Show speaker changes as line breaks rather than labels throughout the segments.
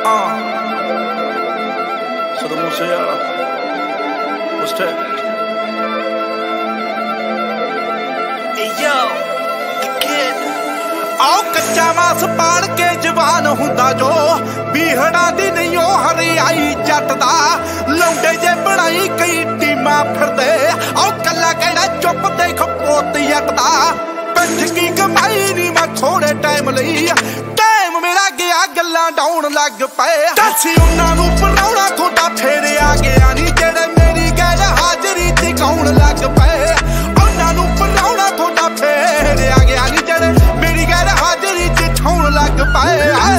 Musiala. What's that? Hey yo, the kid. आओ कच्चा मास पाड़ के जवान हुंदा जो बीहड़ा दी नहीं ओ हरियाई जट दा लौंडे जे बनाई कई टीमां फिरदे आओ कल्ला कहड़ा चुप देख पोत जट दा पिंड की कमाई नहीं मैं थोड़े टाइम लई टाइम मेरा गया गल्लां डाउन लग पे दसी उन्हां नूं पराउणा थोड़ा फेरे आ गया नी जेड़े मेरी गैर हाजरी ते कौन लग पे उन्हां नूं पराउणा थोड़ा फेरे आ गया नी जेड़े मेरी गैर हाजरी ते छौण लग पे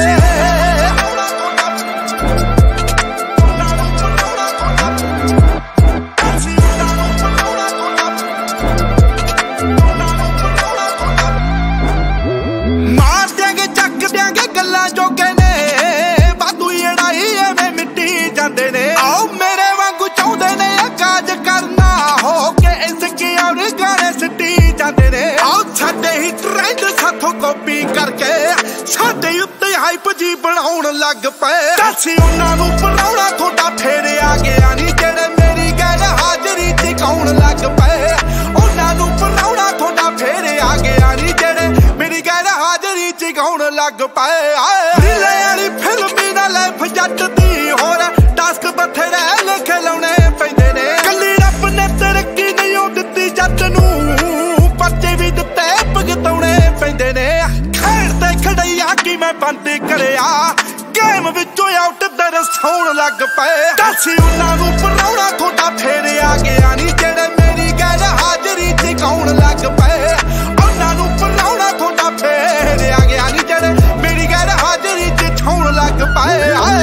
कॉपी करके साडे उत्ते हाइप जी बनाउण लग पे दसी उन्हां नूं पराउणा थोड़ा फेरे आ गया नी जेड़े मेरी गैर हाजरी ते कौन लग पे उन्हां नूं पराउणा थोड़ा फेरे आ गया नी जेड़े मेरी गैर हाजरी ते कौन लग पे रिले वाली फिल्म ना लाइफ जट दी होर टास्क बथेरे लिख लाउणे पैंदे ने कल्ली रब ने तरक्की नहीं दित्ती जट नूं पर्चे भी दित्ते भगतौणे पैंदे ने खेड़ते खड़ैया की मैं बंद करिया गेम विचों आउट दर सौण लग पे दसी उन्हां नूं पराउणा थोड़ा फेरे आ गया नी जेड़े मेरी गैर हाजरी ते कौन लग पे उन्हां नूं पराउणा थोड़ा फेरे आ गया नी जेड़े मेरी गैर हाजरी ते छौण लग पे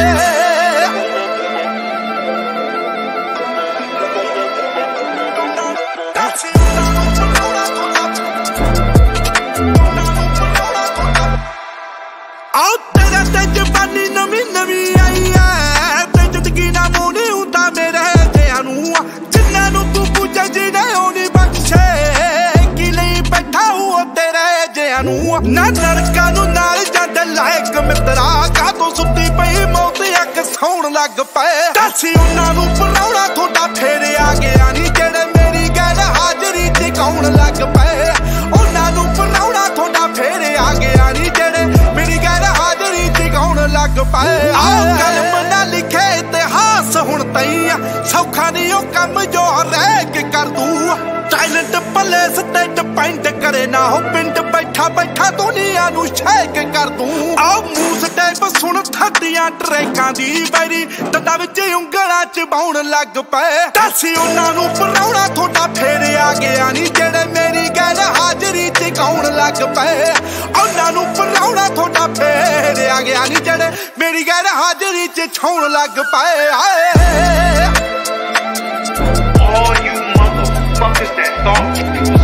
ना लड़का नूं नाल जद लायक मित्रा कातों सुत्ती पई मौत अक सौण लग पे दसी उन्हां नूं पराउणा थोड़ा फेरे आ गया नी जेड़े मेरी गैर हाजरी ते कौन लग पे उन्हां नूं पराउणा थोड़ा फेरे आ गया नी जेड़े मेरी गैर हाजरी ते कौन लग पे आओ कलम ना लिखे इतिहास हुण तई सौखा नहीं ओ कम जो रह के कर दूं टाइलेंट प्लेस ते डिपेंड करे ना हो पिंड बैठा बैठा दुनिया नूं शेक कर दूं आओ मूस टाइप सुन थड्डियां ट्रैकां दी बैरी दंदां विच उंगलां च बाउण लग पे दसी उन्हां नूं पराउणा थोड़ा फेरे आ गया नी जेड़े मेरी गैर हाजरी ते कौन लग पे उन्हां नूं पराउणा थोड़ा फेरे आ गया नी जेड़े मेरी गैर हाजरी च छौण लग पे
All you motherfuckers that thought